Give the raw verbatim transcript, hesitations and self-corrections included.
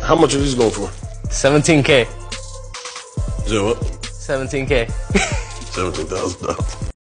How much are these going for? seventeen K. Is that what? seventeen K. seventeen thousand dollars.